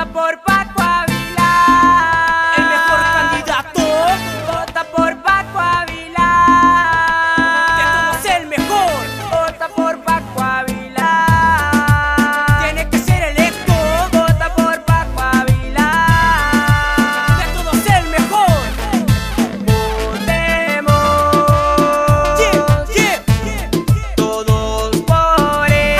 Vota por Paco Ávila, el mejor candidato. vota por Paco Ávila, De todos el mejor. vota por Paco Ávila, Tiene que ser electo. vota por Paco Ávila, De todos el mejor. votemos todos por él.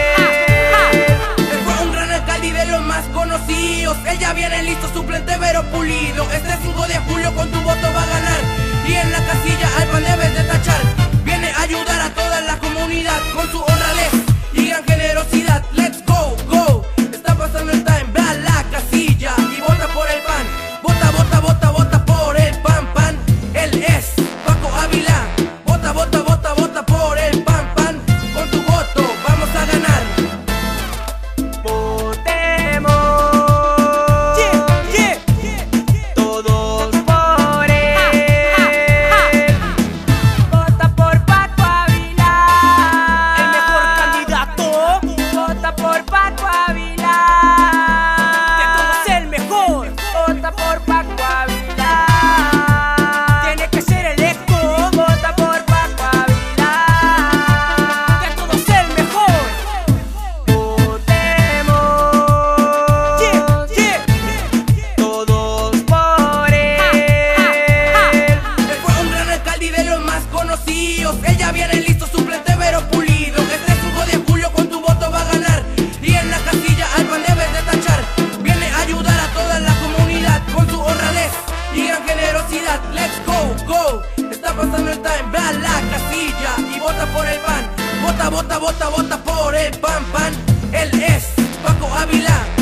Él fue un gran alcalde y de los más conocidos. Él ya viene listo, suplente pero pulido. Este 5 de julio con tu voto va a ganar. Y en la casilla al pan debes de tachar. Viene a ayudar a toda la comunidad con su honradez y gran generosidad. Let's go, go. Está pasando el time, ve a la casilla y vota por el pan. Vota, vota, vota, vota por el pan, pan. Él es Paco Ávila. Vota, vota, vota, vota por el pan, pan. Con tu voto vamos a ganar. Votemos todos por él. Vota por Paco Ávila, El mejor candidato. vota por Paco Ávila, De todos el mejor. vota por Paco Ávila, Tiene que ser electo. vota por Paco Ávila, De todos el mejor. votemos todos por él. Él fue un gran alcalde y de los más conocidos. Él ya viene listo, suplente pero pulido. Este 5 de julio con tu voto va a ganar. Y en la casilla al pan debes de tachar. Viene a ayudar a toda la comunidad con su honradez y gran generosidad. Let's go, go. Está pasando el time, ve a la casilla y vota por el pan. Vota, vota, vota, vota por el pan, pan. Él es Paco Ávila.